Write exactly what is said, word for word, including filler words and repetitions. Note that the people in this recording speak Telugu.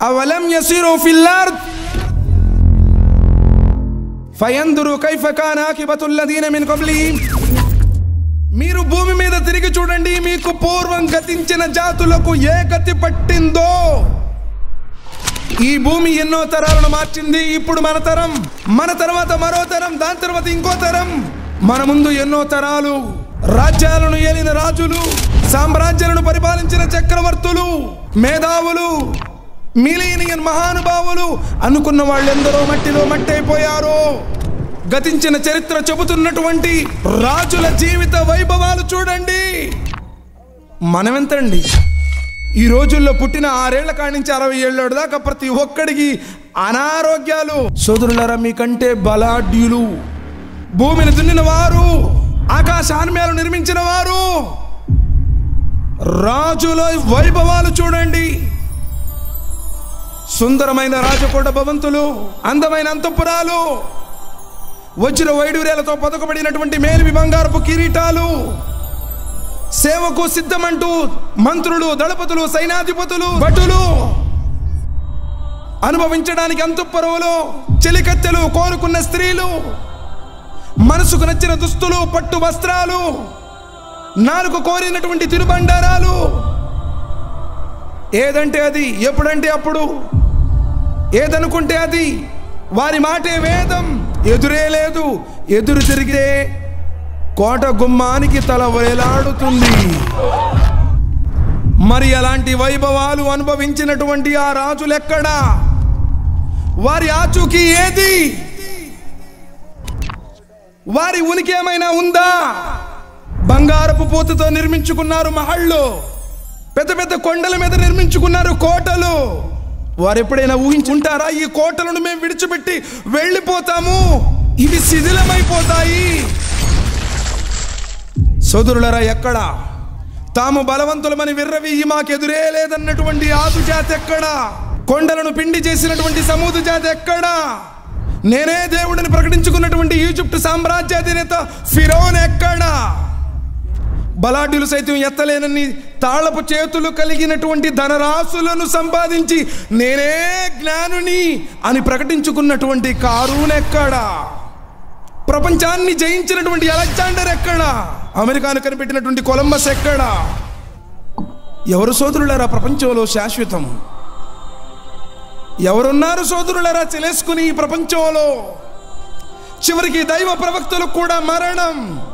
అవలం యసిరు ఫిల్ అర్ద్ ఫయందురు కైఫ కాన ఆకిబతుల్ లదీన మిన్ కబ్లిహిమ్. మీరు భూమి మీద తిరిగి చూడండి, మీకు పూర్వం గతించిన జాతులకు ఏ గతి పట్టిందో. ఈ భూమి ఎన్నో తరాలను మార్చింది. ఇప్పుడు మన తరం, మన తర్వాత మరో తరం, దాని తర్వాత ఇంకో తరం, మన ముందు ఎన్నో తరాలు. రాజ్యాలను ఏలిన రాజులు, సామ్రాజ్యాలను పరిపాలించిన చక్రవర్తులు, మేధావులు, మిలీనియన్ మహానుభావులు అనుకున్న వాళ్ళెందరో మట్టిలో మట్టయిపోయారు. గతించిన చరిత్ర చెబుతున్నటువంటి రాజుల జీవిత వైభవాలు చూడండి. మనమెంతండి? ఈ రోజుల్లో పుట్టిన ఆరేళ్ల కాడి నుంచి అరవై ఏళ్ళ దాకా ప్రతి ఒక్కడికి అనారోగ్యాలు. సోదరులారా, మీకంటే బలాఢ్యులు, భూమిని దున్నిన వారు, ఆకాశాన్యాలు నిర్మించిన వారు, రాజుల వైభవాలు చూడండి. సుందరమైన రాజకోట భవంతులు, అందమైన అంతఃపురాలు, వజ్ర వైడూర్యాలతో పొదకబడినటువంటి మేలిమి బంగారపు కిరీటాలు, సేవకు సిద్ధమంటూ మంత్రులు, దళపతులు, సైనాధిపతులు, భటులు, అనుభవించడానికి అంతఃపురములు, చెలికత్తెలు, కోరుకున్న స్త్రీలు, మనసుకు నచ్చిన దుస్తులు, పట్టు వస్త్రాలు, నాలుగు కోరినటువంటి తిరుబండారాలు. ఏదంటే అది, ఎప్పుడంటే అప్పుడు, ఏదనుకుంటే అది, వారి మాటే వేదం. ఎదురే లేదు, ఎదురు తిరిగితే కోట గుమ్మానికి తల వేలాడుతుంది. మరి అలాంటి వైభవాలు అనుభవించినటువంటి ఆ రాజులెక్కడా? వారి ఆచూకీ ఏది? వారి ఉనికి ఏమైనా ఉందా? బంగారపు పూతతో నిర్మించుకున్నారు మహళ్ళు, పెద్ద పెద్ద కొండల మీద నిర్మించుకున్నారు కోటలు. వారు ఎప్పుడైనా ఊహించుంటారా ఈ కోటలను మేము విడిచిపెట్టి వెళ్ళిపోతాము, ఇవి శిథిలమైపోతాయి? సోదరులరా, ఎక్కడ తాము బలవంతులమని విర్రవీయి మాకెదురే లేదన్నటువంటి ఆదు జాతి ఎక్కడా? కొండలను పిండి చేసినటువంటి సమూదు జాతి ఎక్కడా? నేనే దేవుడిని ప్రకటించుకున్నటువంటి ఈజిప్ట్ సామ్రాజ్యాధినేత ఫిరౌన్ ఎక్కడా? బలాఢ్యులు సైతం ఎత్తలేనన్ని తాళపు చేతులు కలిగినటువంటి ధనరాశులను సంపాదించి నేనే జ్ఞానుని అని ప్రకటించుకున్నటువంటి కారూన్ ఎక్కడా? ప్రపంచాన్ని జయించినటువంటి అలెగ్జాండర్ ఎక్కడా? అమెరికాను కనిపెట్టినటువంటి కొలంబస్ ఎక్కడా? ఎవరు సోదరులారా ప్రపంచంలో శాశ్వతం? ఎవరున్నారు సోదరులారా తెలుసుకుని ఈ ప్రపంచంలో? చివరికి దైవ ప్రవక్తలకు కూడా మరణం.